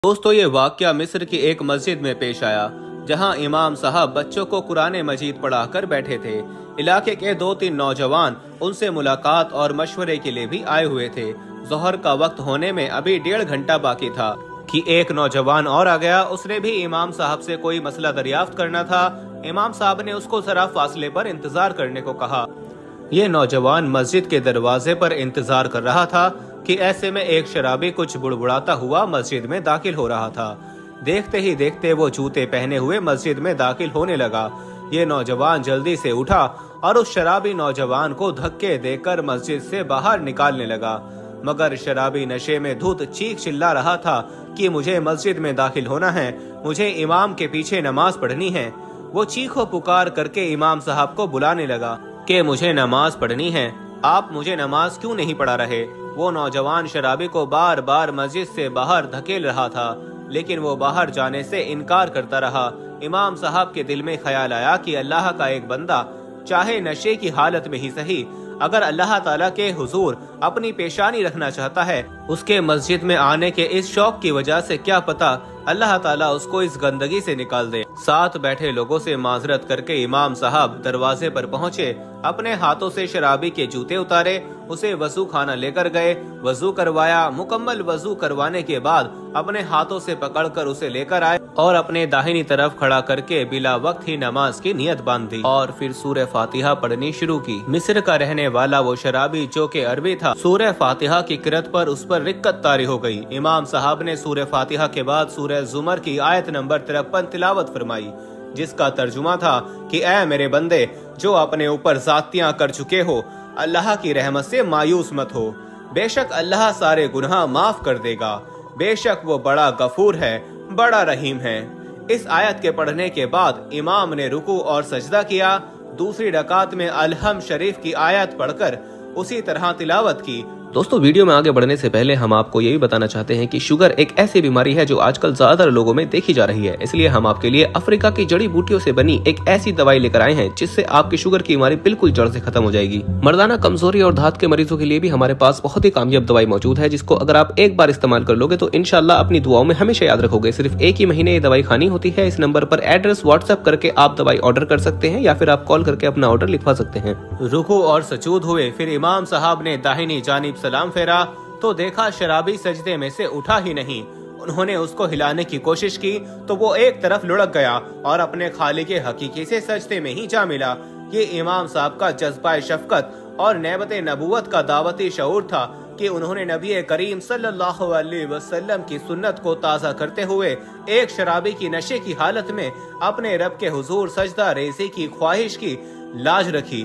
दोस्तों, ये वाकया मिस्र की एक मस्जिद में पेश आया, जहां इमाम साहब बच्चों को कुरान मजीद पढ़ाकर बैठे थे। इलाके के 2-3 नौजवान उनसे मुलाकात और मशवरे के लिए भी आए हुए थे। जोहर का वक्त होने में अभी 1.5 घंटा बाकी था कि एक नौजवान और आ गया। उसने भी इमाम साहब से कोई मसला दरियाफ्त करना था। इमाम साहब ने उसको जरा फासले पर इंतजार करने को कहा। ये नौजवान मस्जिद के दरवाजे पर इंतजार कर रहा था कि ऐसे में एक शराबी कुछ बुड़बुड़ाता हुआ मस्जिद में दाखिल हो रहा था। देखते ही देखते वो जूते पहने हुए मस्जिद में दाखिल होने लगा। ये नौजवान जल्दी से उठा और उस शराबी नौजवान को धक्के देकर मस्जिद से बाहर निकालने लगा, मगर शराबी नशे में धुत चीख चिल्ला रहा था कि मुझे मस्जिद में दाखिल होना है, मुझे इमाम के पीछे नमाज पढ़नी है। वो चीखो पुकार करके इमाम साहब को बुलाने लगा कि मुझे नमाज पढ़नी है, आप मुझे नमाज क्यों नहीं पढ़ा रहे। वो नौजवान शराबी को बार बार मस्जिद से बाहर धकेल रहा था, लेकिन वो बाहर जाने से इनकार करता रहा। इमाम साहब के दिल में ख्याल आया कि अल्लाह का एक बंदा चाहे नशे की हालत में ही सही, अगर अल्लाह ताला के हुजूर अपनी पेशानी रखना चाहता है, उसके मस्जिद में आने के इस शौक की वजह से क्या पता अल्लाह ताला उसको इस गंदगी से निकाल दे। साथ बैठे लोगों से माजरत करके इमाम साहब दरवाजे पर पहुँचे। अपने हाथों से शराबी के जूते उतारे, उसे वजू खाना लेकर गए, वजू करवाया। मुकम्मल वजू करवाने के बाद अपने हाथों से पकड़कर उसे लेकर आए और अपने दाहिनी तरफ खड़ा करके बिला वक्त ही नमाज की नियत बांध दी और फिर सूरह फातिहा पढ़नी शुरू की। मिस्र का रहने वाला वो शराबी जो कि अरबी था, सूरह फातिहा की किरत पर उस पर रिक्कत तारी हो गई। इमाम साहब ने सूरह फातिहा के बाद सूरह जुमर की आयत नंबर 53 तिलावत फरमाई, जिसका तर्जुमा था कि ऐ मेरे बंदे जो अपने ऊपर ज़ातियां कर चुके हो, अल्लाह की रहमत से मायूस मत हो। बेशक अल्लाह सारे गुनाह माफ कर देगा, बेशक वो बड़ा गफूर है, बड़ा रहीम है। इस आयत के पढ़ने के बाद इमाम ने रुकू और सजदा किया। दूसरी रकात में अलहम शरीफ की आयत पढ़कर उसी तरह तिलावत की। दोस्तों, वीडियो में आगे बढ़ने से पहले हम आपको ये भी बताना चाहते हैं कि शुगर एक ऐसी बीमारी है जो आजकल ज्यादातर लोगों में देखी जा रही है। इसलिए हम आपके लिए अफ्रीका की जड़ी बूटियों से बनी एक ऐसी दवाई लेकर आए हैं जिससे आपकी शुगर की बीमारी बिल्कुल जड़ से खत्म हो जाएगी। मर्दाना कमजोरी और धात के मरीजों के लिए भी हमारे पास बहुत ही कामयाब दवाई मौजूद है, जिसको अगर आप एक बार इस्तेमाल कर लोगे तो इंशाल्लाह अपनी दुआओं में हमेशा याद रखोगे। सिर्फ एक ही महीने ये दवाई खानी होती है। इस नंबर पर एड्रेस व्हाट्सएप करके आप दवाई ऑर्डर कर सकते हैं या फिर आप कॉल करके अपना ऑर्डर लिखवा सकते हैं। रुकू और सजूद हुए। फिर इमाम साहब ने दाहिनी जानिब सलाम फेरा तो देखा शराबी सजदे में से उठा ही नहीं। उन्होंने उसको हिलाने की कोशिश की तो वो एक तरफ लुढ़क गया और अपने खालिक हकीकी से सजदे में ही जा मिला। ये इमाम साहब का जज्बा शफकत और नेबत नबूवत का दावती शऊर था कि उन्होंने नबी करीम सल्लल्लाहु अलैहि वसल्लम की सुन्नत को ताज़ा करते हुए एक शराबी की नशे की हालत में अपने रब के हुजूर सजदा रेज़ी की ख्वाहिश की लाज रखी।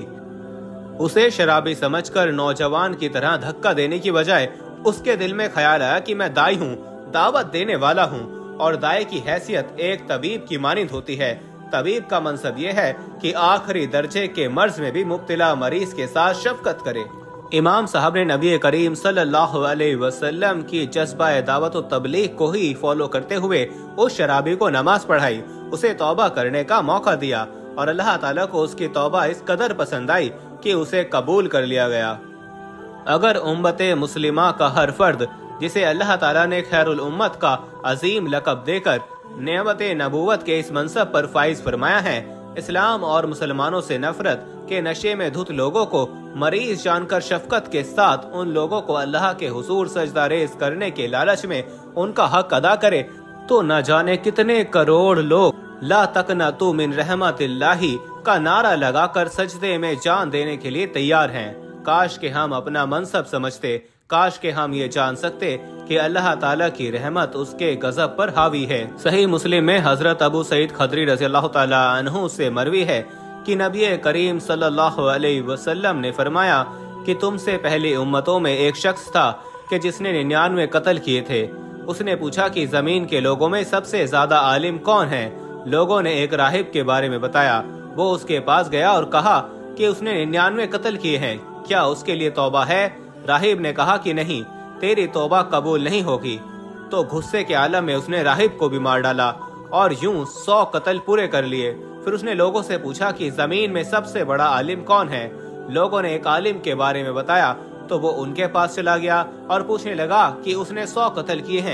उसे शराबी समझकर नौजवान की तरह धक्का देने की बजाय उसके दिल में ख्याल आया कि मैं दाई हूँ, दावत देने वाला हूँ, और दाई की हैसियत एक तबीब की मानिंद होती है। तबीब का मनसब ये है कि आखिरी दर्जे के मर्ज में भी मुब्तला मरीज के साथ शफकत करे। इमाम साहब ने नबी करीम सल्लल्लाहु अलैहि वसल्लम की जज्बा दावत और तबलीग को ही फॉलो करते हुए उस शराबी को नमाज पढ़ाई, उसे तौबा करने का मौका दिया और अल्लाह ताला को उसकी तौबा इस कदर पसंद आई कि उसे कबूल कर लिया गया। अगर उम्मत मुस्लिमा का हर फर्द, जिसे अल्लाह ताला ने खैरुल उम्मत का अजीम लक़ब देकर नेमत नबूवत के इस मनसब पर फाइज फरमाया है, इस्लाम और मुसलमानों से नफरत के नशे में धुत लोगों को मरीज जानकर शफकत के साथ उन लोगों को अल्लाह के हुजूर सजदा रेज़ करने के लालच में उनका हक अदा करे, तो न जाने कितने करोड़ लोग ला तकनतु मिन रहमतिल्लाही का नारा लगाकर सजदे में जान देने के लिए तैयार हैं। काश के हम अपना मनसब समझते, काश के हम ये जान सकते कि अल्लाह ताला की रहमत उसके गजब पर हावी है। सही मुस्लिम में हजरत अबू सईद खदरी रज़ियल्लाहु ताला अन्हु से मरवी है कि नबी करीम सल्लल्लाहु अलैहि वसल्लम ने फरमाया कि तुमसे पहली उम्मतों में एक शख्स था कि जिसने 99 कत्ल किए थे। उसने पूछा कि जमीन के लोगों में सबसे ज्यादा आलिम कौन है। लोगों ने एक राहिब के बारे में बताया। वो उसके पास गया और कहा कि उसने 99 कत्ल किए हैं, क्या उसके लिए तौबा है? राहिब ने कहा कि नहीं, तेरी तौबा कबूल नहीं होगी। तो गुस्से के आलम में उसने राहिब को भी मार डाला और यूं 100 कत्ल पूरे कर लिए। फिर उसने लोगों से पूछा कि जमीन में सबसे बड़ा आलिम कौन है। लोगों ने एक आलिम के बारे में बताया तो वो उनके पास चला गया और पूछने लगा कि उसने 100 कत्ल किए हैं,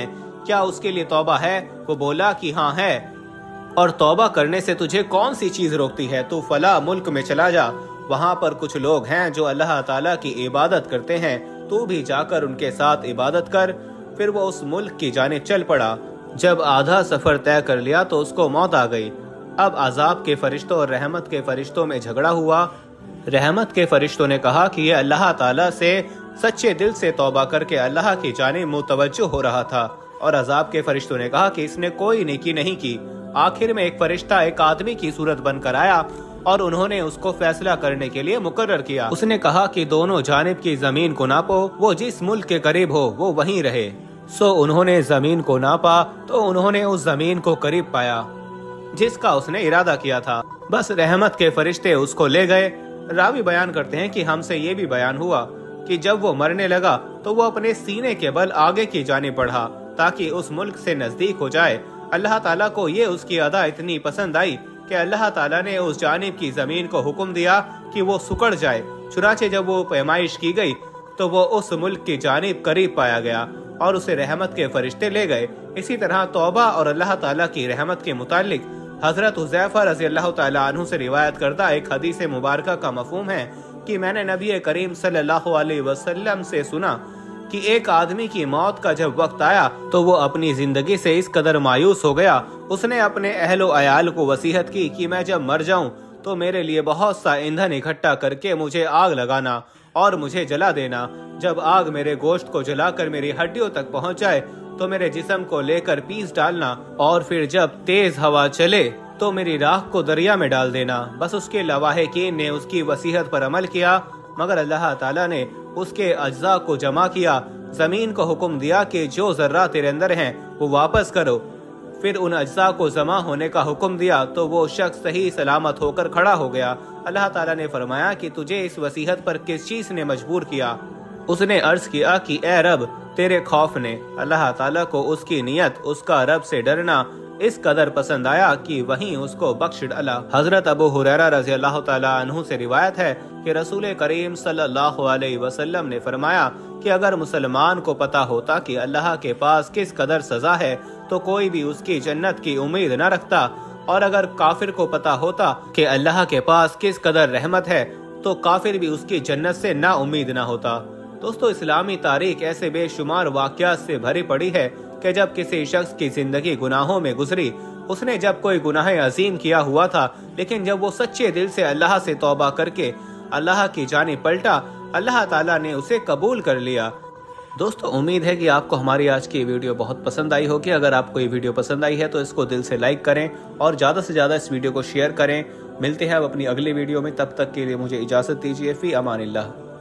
क्या उसके लिए तौबा है? वो बोला कि हाँ है। और तौबा करने से तुझे कौन सी चीज रोकती है? तू फला मुल्क में चला जा, वहाँ पर कुछ लोग हैं जो अल्लाह ताला की इबादत करते हैं, तू भी जाकर उनके साथ इबादत कर। फिर वो उस मुल्क की जानिब चल पड़ा। जब आधा सफर तय कर लिया तो उसको मौत आ गई। अब अजाब के फरिश्तों और रहमत के फरिश्तों में झगड़ा हुआ। रहमत के फरिश्तों ने कहा कि ये अल्लाह ताला से सच्चे दिल से तौबा करके अल्लाह की जानिब मुतवज्जो हो रहा था, और अजाब के फरिश्तों ने कहा कि इसने कोई नेकी नहीं की। आखिर में एक फरिश्ता एक आदमी की सूरत बनकर आया और उन्होंने उसको फैसला करने के लिए मुकर्रर किया। उसने कहा कि दोनों जानिब की जमीन को नापो, वो जिस मुल्क के करीब हो वो वहीं रहे। सो उन्होंने जमीन को नापा तो उन्होंने उस जमीन को करीब पाया जिसका उसने इरादा किया था। बस रहमत के फरिश्ते उसको ले गए। रावी बयान करते हैं कि हमसे ये भी बयान हुआ कि जब वो मरने लगा तो वो अपने सीने के बल आगे की जानिब बढ़ा ताकि उस मुल्क से नजदीक हो जाए। अल्लाह ताला को ये उसकी अदा इतनी पसंद आई कि अल्लाह ताला ने उस जानिब की जमीन को हुक्म दिया कि वो सुकड़ जाए। चुनाचे जब वो पैमाइश की गई तो वो उस मुल्क की जानिब करीब पाया गया और उसे रहमत के फरिश्ते ले गए। इसी तरह तौबा और अल्लाह ताला की रहमत के मुतालिक हजरत हुज़ैफा रज़ी अल्लाह ताला अन्हु से रिवायत करता एक हदीस मुबारक का मफहूम है कि मैंने नबी करीम सल्लल्लाहु अलैहि वसल्लम से सुना कि एक आदमी की मौत का जब वक्त आया तो वो अपनी जिंदगी से इस कदर मायूस हो गया, उसने अपने अहलो अयाल को वसीयत की कि मैं जब मर जाऊं तो मेरे लिए बहुत सा ईंधन इकट्ठा करके मुझे आग लगाना और मुझे जला देना। जब आग मेरे गोश्त को जलाकर मेरी हड्डियों तक पहुंच जाए तो मेरे जिस्म को लेकर पीस डालना, और फिर जब तेज हवा चले तो मेरी राख को दरिया में डाल देना। बस उसके लवाहिकीन ने उसकी वसीयत पर अमल किया, मगर अल्लाह ताला ने उसके अज्जा को जमा किया। जमीन को हुक्म दिया कि जो जर्रा तेरे अंदर हैं वो वापस करो। फिर उन अज्जा को जमा होने का हुक्म दिया तो वो शख्स सही सलामत होकर खड़ा हो गया। अल्लाह ताला ने फरमाया कि तुझे इस वसीयत पर किस चीज ने मजबूर किया? उसने अर्ज किया कि ए रब, तेरे खौफ ने। अल्लाह ताला को उसकी नियत, उसका रब से डरना इस कदर पसंद आया कि वहीं उसको बख्श डाला। हजरत अबू हुरैरा रज़ी अल्लाह ताला अन्हु से रिवायत है कि रसूल करीम सल्लल्लाहु अलैहि वसल्लम ने फरमाया कि अगर मुसलमान को पता होता कि अल्लाह के पास किस कदर सजा है तो कोई भी उसकी जन्नत की उम्मीद न रखता, और अगर काफिर को पता होता कि अल्लाह के पास किस कदर रहमत है तो काफिर भी उसकी जन्नत से ना उम्मीद न होता। दोस्तों, इस्लामी तारीख ऐसे बेशुमार वाक़यात से भरी पड़ी है कि जब किसी शख्स की जिंदगी गुनाहों में गुजरी, उसने जब कोई गुनाह अजीम किया हुआ था, लेकिन जब वो सच्चे दिल से अल्लाह से तौबा करके अल्लाह की जानिब पलटा, अल्लाह ताला ने उसे कबूल कर लिया। दोस्तों, उम्मीद है कि आपको हमारी आज की वीडियो बहुत पसंद आई होगी। अगर आपको ये वीडियो पसंद आई है तो इसको दिल से लाइक करें और ज़्यादा से ज़्यादा इस वीडियो को शेयर करें। मिलते हैं अब अपनी अगली वीडियो में, तब तक के लिए मुझे इजाज़त दीजिए। फ़ी अमानिल्लाह।